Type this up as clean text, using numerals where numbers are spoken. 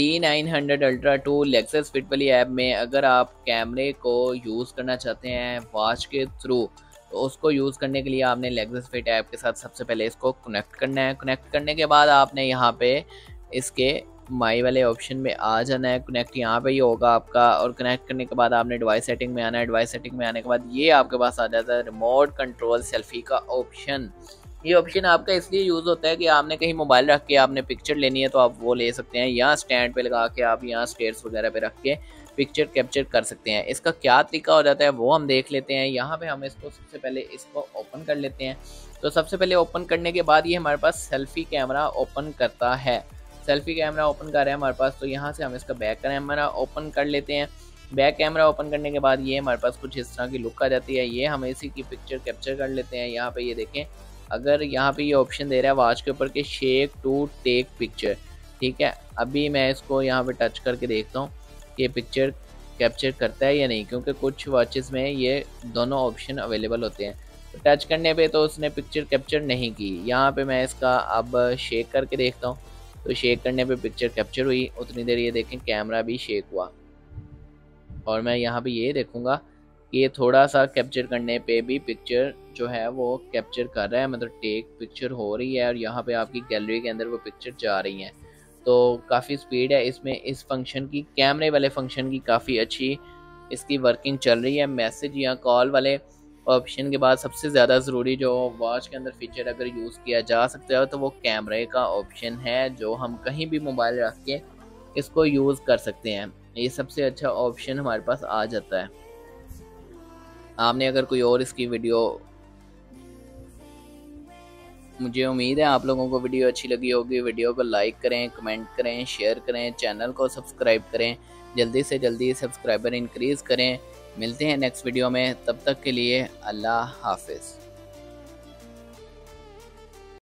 D900 Ultra 2 Lexus Fit वाली app में अगर आप कैमरे को यूज़ करना चाहते हैं वॉच के थ्रू, तो उसको यूज़ करने के लिए आपने Lexus Fit ऐप के साथ सबसे पहले इसको कनेक्ट करना है। कनेक्ट करने के बाद आपने यहाँ पे इसके माई वाले ऑप्शन में आ जाना है। कनेक्ट यहाँ पे ही होगा आपका, और कनेक्ट करने के बाद आपने डिवाइस सेटिंग में आना है। डिवाइस सेटिंग में आने के बाद ये आपके पास आ जाता है रिमोट कंट्रोल सेल्फी का ऑप्शन। ये ऑप्शन आपका इसलिए यूज़ होता है कि आपने कहीं मोबाइल रख के आपने पिक्चर लेनी है तो आप वो ले सकते हैं, यहाँ स्टैंड पे लगा के आप यहाँ स्टेयर्स वगैरह पे रख के पिक्चर कैप्चर कर सकते हैं। इसका क्या तरीका हो जाता है वो हम देख लेते हैं। यहाँ पे हम इसको सबसे पहले इसको ओपन कर लेते हैं। तो सबसे पहले ओपन करने के बाद ये हमारे पास सेल्फी कैमरा ओपन करता है। सेल्फी कैमरा ओपन कर रहे हैं हमारे पास, तो यहाँ से हम इसका बैक कैमरा ओपन कर लेते हैं। बैक कैमरा ओपन करने के बाद ये हमारे पास कुछ इस तरह की लुक आ जाती है। ये हम इसी की पिक्चर कैप्चर कर लेते हैं। यहाँ पे ये देखें, अगर यहाँ पे ये ऑप्शन दे रहा है वॉच के ऊपर के शेक टू टेक पिक्चर, ठीक है। अभी मैं इसको यहाँ पे टच करके देखता हूँ कि ये पिक्चर कैप्चर करता है या नहीं, क्योंकि कुछ वॉचेस में ये दोनों ऑप्शन अवेलेबल होते हैं। तो टच करने पे तो उसने पिक्चर कैप्चर नहीं की। यहाँ पे मैं इसका अब शेक करके देखता हूँ, तो शेक करने पे पिक्चर कैप्चर हुई। उतनी देर ये देखें कैमरा भी शेक हुआ, और मैं यहाँ पे ये देखूँगा कि ये थोड़ा सा कैप्चर करने पे भी पिक्चर जो है वो कैप्चर कर रहा है, मतलब टेक पिक्चर हो रही है, और यहाँ पे आपकी गैलरी के अंदर वो पिक्चर जा रही हैं। तो काफ़ी स्पीड है इसमें, इस फंक्शन की, कैमरे वाले फंक्शन की काफ़ी अच्छी इसकी वर्किंग चल रही है। मैसेज या कॉल वाले ऑप्शन के बाद सबसे ज़्यादा ज़रूरी जो वॉच के अंदर फीचर अगर यूज़ किया जा सकता है तो वो कैमरे का ऑप्शन है, जो हम कहीं भी मोबाइल रख के इसको यूज़ कर सकते हैं। ये सबसे अच्छा ऑप्शन हमारे पास आ जाता है। आपने अगर कोई और इसकी वीडियो, मुझे उम्मीद है आप लोगों को वीडियो अच्छी लगी होगी। वीडियो को लाइक करें, कमेंट करें, शेयर करें, चैनल को सब्सक्राइब करें, जल्दी से जल्दी सब्सक्राइबर इंक्रीज़ करें। मिलते हैं नेक्स्ट वीडियो में, तब तक के लिए अल्लाह हाफिज़।